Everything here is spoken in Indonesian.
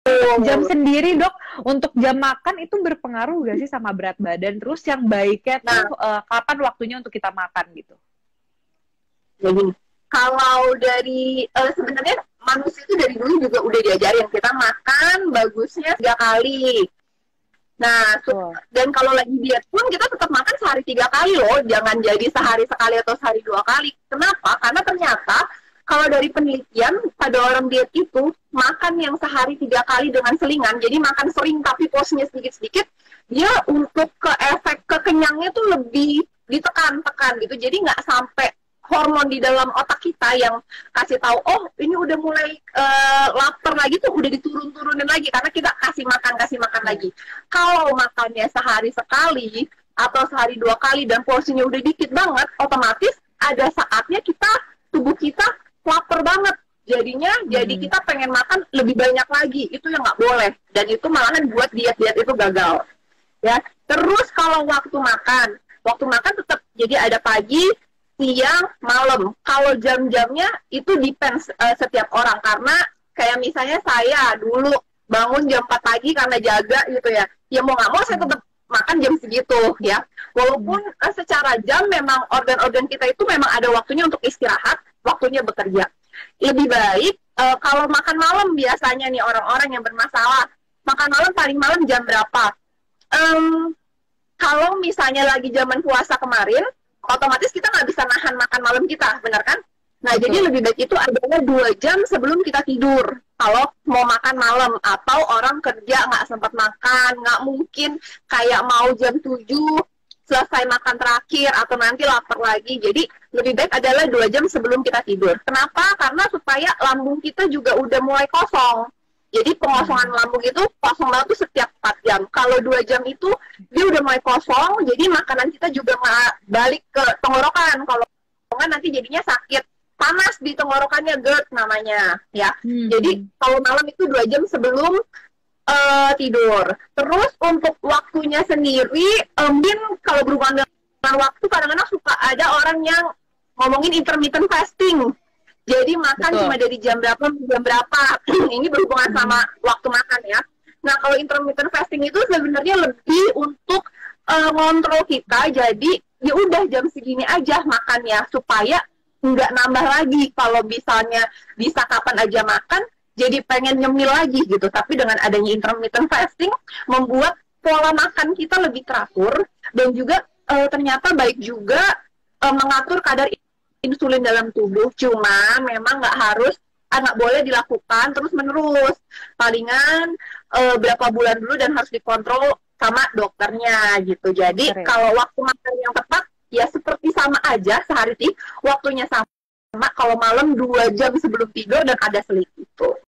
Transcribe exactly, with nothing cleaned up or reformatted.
jam sendiri dok, untuk jam makan itu berpengaruh gak sih sama berat badan? Terus yang baiknya Nah, tuh uh, kapan waktunya untuk kita makan gitu? jadi kalau dari uh, sebenarnya manusia itu dari dulu juga udah diajarin kita makan bagusnya tiga kali. Nah, Oh. dan kalau lagi diet pun kita tetap makan sehari tiga kali loh, jangan jadi sehari sekali atau sehari dua kali. Kenapa? Karena ternyata kalau dari penelitian pada orang diet itu makan yang sehari tiga kali dengan selingan, jadi makan sering tapi porsinya sedikit-sedikit, dia untuk ke efek kekenyangnya tuh lebih ditekan-tekan gitu. Jadi nggak sampai hormon di dalam otak kita yang kasih tahu, oh ini udah mulai uh, lapar lagi tuh udah diturun-turunin lagi karena kita kasih makan kasih makan lagi. Kalau makannya sehari sekali atau sehari dua kali dan porsinya udah dikit banget, otomatis ada saatnya kita tubuh kita lapar banget. Jadinya hmm. jadi kita pengen makan lebih banyak lagi. Itu yang nggak boleh. Dan itu malahan buat diet-diet itu gagal. Ya. Terus kalau waktu makan, waktu makan tetap jadi ada pagi, siang, malam. Kalau jam-jamnya itu depends uh, setiap orang. Karena kayak misalnya saya dulu bangun jam empat pagi karena jaga gitu ya. Ya mau nggak mau saya tetap makan jam segitu ya. Walaupun uh, secara jam memang organ-organ kita itu memang ada waktunya untuk istirahat, waktunya bekerja. Lebih baik uh, kalau makan malam biasanya nih orang-orang yang bermasalah. Makan malam paling malam jam berapa? Um, kalau misalnya lagi zaman puasa kemarin, otomatis kita nggak bisa nahan makan malam kita, benar kan? Nah, betul. Jadi lebih baik itu adalah dua jam sebelum kita tidur. Kalau mau makan malam, atau orang kerja nggak sempat makan, nggak mungkin kayak mau jam tujuh selesai makan terakhir, atau nanti lapar lagi. Jadi lebih baik adalah dua jam sebelum kita tidur. Kenapa? Karena supaya lambung kita juga udah mulai kosong. Jadi pengosongan lambung itu kosong banget tuh setiap empat jam. Kalau dua jam itu dia udah mulai kosong, jadi makanan kita juga balik ke tenggorokan. Kalau enggak nanti jadinya sakit, panas di tenggorokannya, GERD namanya, ya. Hmm. Jadi kalau malam itu dua jam sebelum uh, tidur. Terus untuk waktunya sendiri, mungkin um, kalau berhubungan dengan waktu, kadang-kadang suka ada orang yang ngomongin intermittent fasting. Jadi makan Betul. Cuma dari jam berapa jam berapa. Ini berhubungan sama waktu makan ya. Nah, kalau intermittent fasting itu sebenarnya lebih untuk uh, ngontrol kita. Jadi ya udah jam segini aja makannya supaya nggak nambah lagi. Kalau misalnya bisa kapan aja makan, jadi pengen nyemil lagi gitu. Tapi dengan adanya intermittent fasting membuat pola makan kita lebih teratur dan juga uh, ternyata baik juga uh, mengatur kadar insulin dalam tubuh. Cuma memang nggak harus, nggak boleh dilakukan terus menerus, palingan e, berapa bulan dulu dan harus dikontrol sama dokternya gitu. Jadi Keren. Kalau waktu makan yang tepat ya seperti sama aja sehari, waktunya sama. Kalau malam dua jam sebelum tidur dan ada selisih itu.